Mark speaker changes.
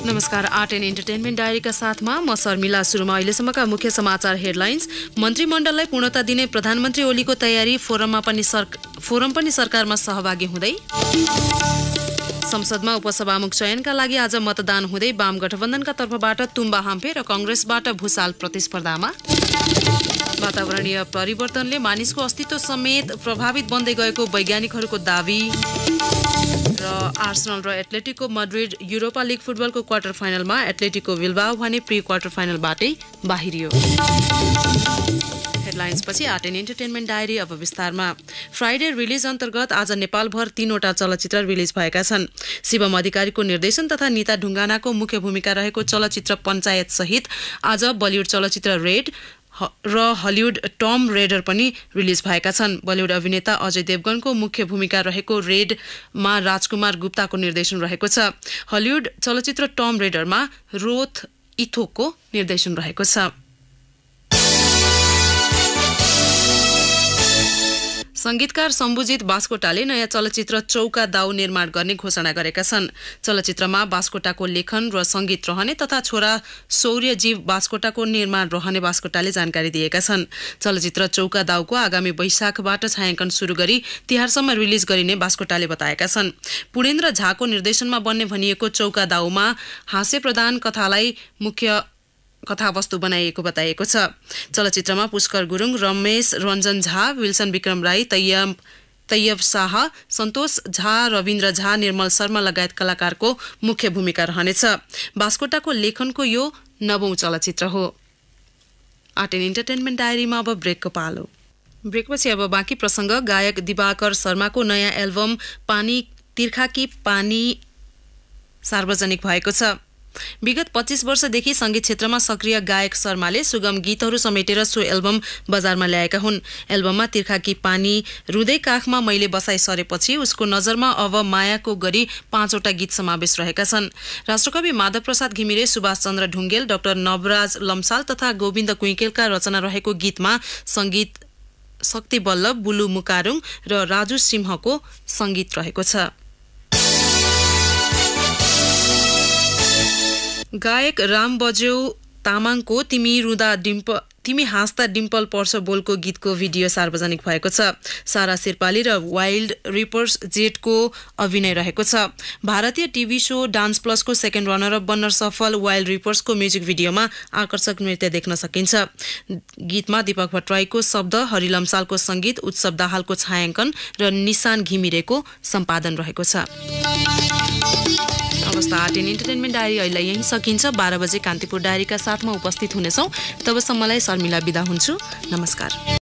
Speaker 1: नमस्कार, art and entertainment डायरीका साथमा म शर्मिला। सुरुमा अहिलेसम्मका मुख्य समाचार हेडलाइन्स। मन्त्रीमण्डललाई पूर्णता दिने प्रधानमन्त्री ओलीको तयारी, फोरम पनि सरकारमा सहभागी हुँदै। संसदमा उपसभामुख चयनका लागि आज मतदान हुँदै वाम गठबन्धनका तर्फबाट तुम्बा हाम्फे र कांग्रेसबाट भूषाल प्रतिस्पर्धामा। वातावरणीय परिवर्तनले मानिसको अस्तित्व समेत प्रभावित बन्दै गएको वैज्ञानिकहरूको दावी। र आर्सेनल र एथलेटिको मड्रिड युरोपा लिग फुटबलको क्वार्टर फाइनलमा एथलेटिको बिल्बाओ भने प्री क्वार्टर फाइनलबाटै बाहिरियो। हेडलाइन्सपछि आर्ट एन्ड इन्टरटेनमेन्ट डायरी अब विस्तारमा। फ्राइडे रिलिज अन्तर्गत आज नेपालभर 3वटा चलचित्र रिलिज भएका छन्। शिवम अधिकारीको निर्देशन तथा निता ढुङ्गानाको मुख्य भूमिका रहेको चलचित्र पञ्चायत सहित आज बलिउड चलचित्र रेड र हलिउड टम रेडर पनि रिलिज भएका छन्। बलिउड अभिनेता अजय देवगनको मुख्य भूमिका रहेको रेडमा राजकुमार गुप्ताको निर्देशन रहेको छ। हलिउड चलचित्र टम रेडरमा रोथ इथोको निर्देशन रहेको छ। संगीतकार शम्भुजित बास्कोटाले नयाँ चलचित्र चौका दाउ निर्माण गर्ने घोषणा गरेका छन्। चलचित्रमा बास्कोटाको लेखन र संगीत रहने तथा छोरा शौर्यजीव बास्कोटाको निर्माण रहने बास्कोटाले जानकारी दिएका छन्। चलचित्र चौका दाउको आगामी वैशाखबाट छायाङ्कन सुरु गरी तिहारसम्म रिलिज गरिने बास्कोटाले बताएका छन्। पुणेन्द्र झाको निर्देशनमा बन्ने भनिएको चौका दाउमा हास्य प्रधान कथालाई मुख्य कथावस्तु बनाइएको बताइएको छ। चलचित्रमा पुष्कर गुरुङ, रमेश रञ्जन झा, विल्सन विक्रम राई, तैयब शाह, सन्तोष झा, रविन्द्र झा, निर्मल शर्मा लगायत कलाकारको मुख्य भूमिका रहनेछ। बास्कोटाको लेखनको यो 9औं चलचित्र हो। आर्ट एन्ड इन्टरटेनमेन्ट डायरीमा अब ब्रेकको पालो। ब्रेकपछि अब बाँकी प्रसङ्ग। गायक दिवाकर शर्माको नयाँ एल्बम पानी तिर्खा कि पानी सार्वजनिक भएको छ। विगत 25 वर्षदेखि संगीत क्षेत्रमा सक्रिय गायक शर्माले सुगम गीतहरू समेटेर सो एल्बम बजारमा ल्याएका हुन्। एल्बममा तिर्खा कि पानी, रुदै काखमा मैले बसाइ सरेपछि, उसको नजरमा अब मायाको गरी 5वटा गीत समावेश रहेका छन्। राष्ट्रकवि माधव प्रसाद घिमिरे, सुभाष चन्द्र ढुङ्गेल, डाक्टर नवराज लम्साल तथा गोविन्द कुइकेलका रचना रहेको गीतमा संगीत शक्ति बल्लभ, बुलु मुकारुङ र राजु सिंहको संगीत रहेको छ। गायक राम बज्यौ तामाङको तिमी हाँस्दा डिम्पल पर्छ बोलको गीतको भिडियो सार्वजनिक भएको छ। सारा शेर्पाली र वाइल्ड रिपर्स जेटको अभिनय रहेको छ। भारतीय टिभी शो डान्स प्लसको सेकेन्ड रनर अप बन्न सफल वाइल्ड रिपर्सको म्युजिक भिडियोमा आकर्षक नृत्य देख्न सकिन्छ। गीतमा दीपक भट्टराईको शब्द, हरि लम्सालको संगीत, उत्सव दाहालको छायाङ्कन र निशान घिमिरेको सम्पादन रहेको छ। अवस्था आर्ट एन्ड इन्टरटेनमेन्ट डायरी अहिले यहीँ सकिन्छ। 12 बजे कान्तिपुर डायरीका साथमा उपस्थित हुनेछौँ। तबसम्मलाई शर्मिला बिदा हुन्छु। नमस्कार।